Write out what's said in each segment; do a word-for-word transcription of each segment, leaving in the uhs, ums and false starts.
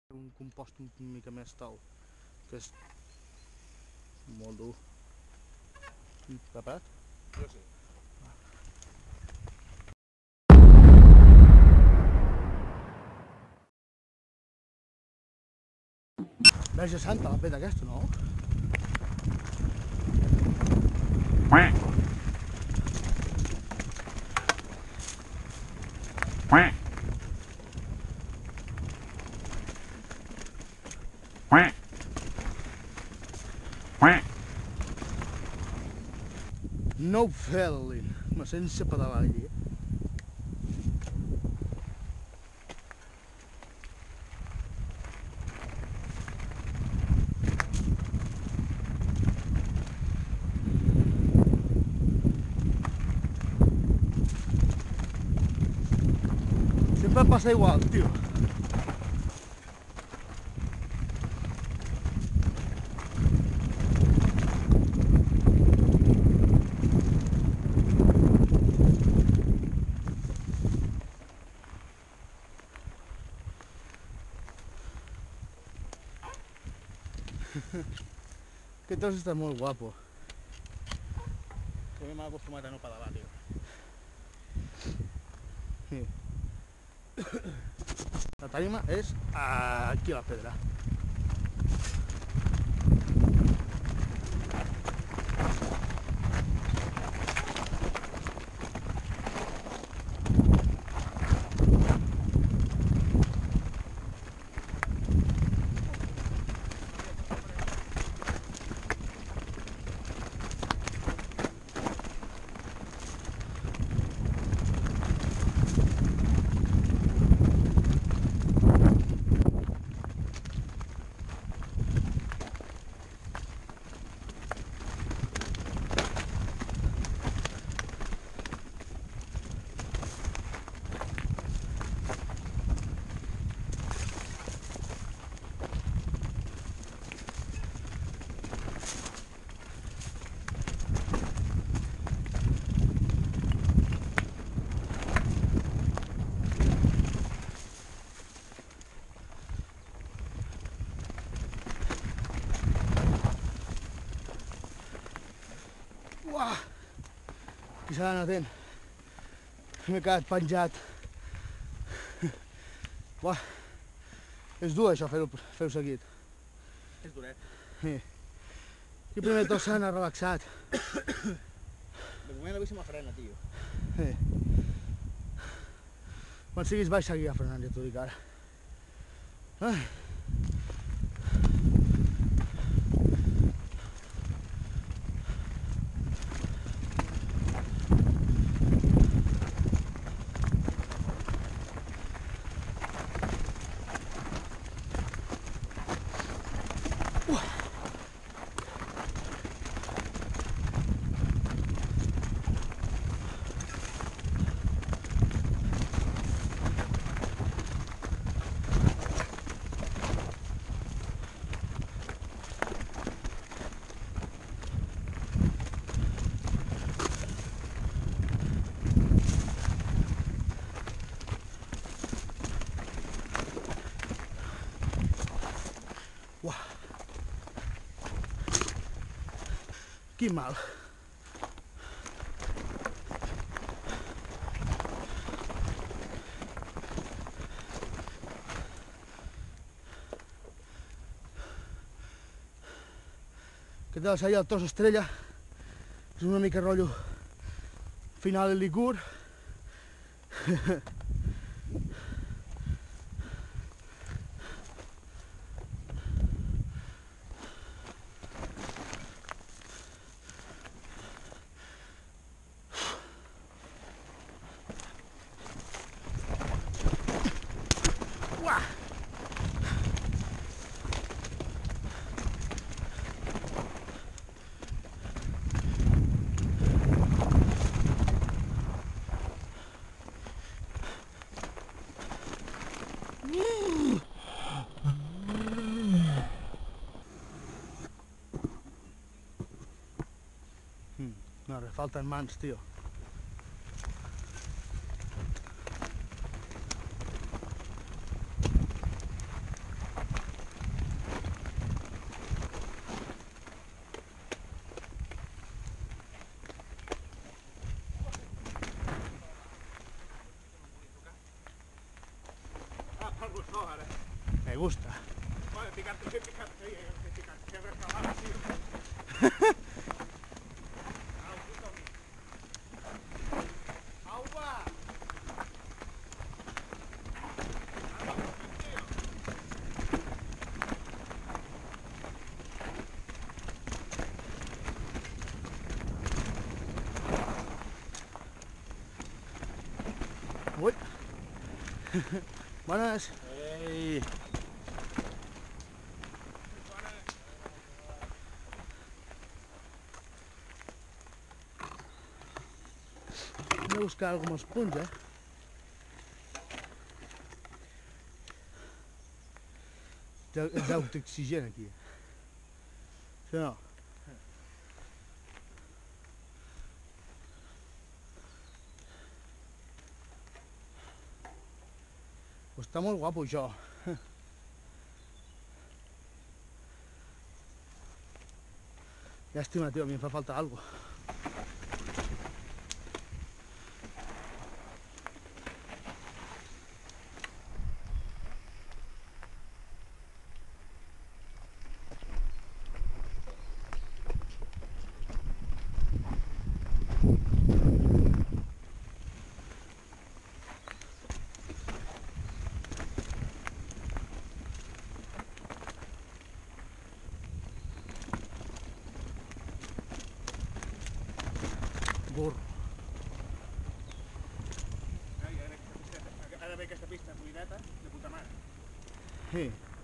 Un compost una mica més tou, que és molt dur. Preparat? Jo sí. Verge Santa, la peta aquesta, no? No felin, ma sense pedalar allí. Sempre passa igual, tio. Aquest tros està molt guapo. Però m'ha acostumat a no pedalar, tio. Sí. La tarima és aquí a la pedra. Uah! Aquí s'ha d'anar atent. M'he quedat penjat. Uah! És dur això, fer-ho fer seguit. És duret. Sí. Aquí primer tot s'ha d'anar relaxat. De moment la bici me frena, tio. Sí. Quan siguis baix seguirà frenant, ja t'ho dic ara. Ai. Uah! Quin mal! Aquest de la sèrie del Tros Estrella és una mica rotllo final en Licur. Uah! No, li falten mans, tio. gusta. Vale, picante, sí, picante, sí, sí, picante, siempre acabado, tío. Ah, justo a mí. ¡Agua! Uy. Buenas. Ey. Hem de buscar alguns punts, eh? D'autoxigent aquí. Sí o no? Pues està molt guapo això. Llàstima, tio, a mi em fa falta algo. Burro. Ai, ara aquesta pista, ara ve aquesta pista buideta, de puta mare. Sí.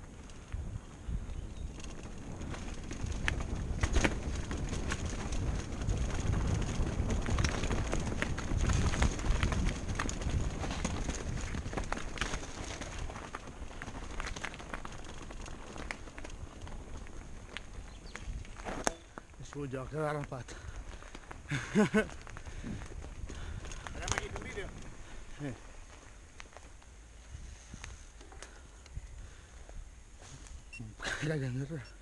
He sigut jo, que l'ha rapat. Farem aquí un vídeo. Sí. Caga en res.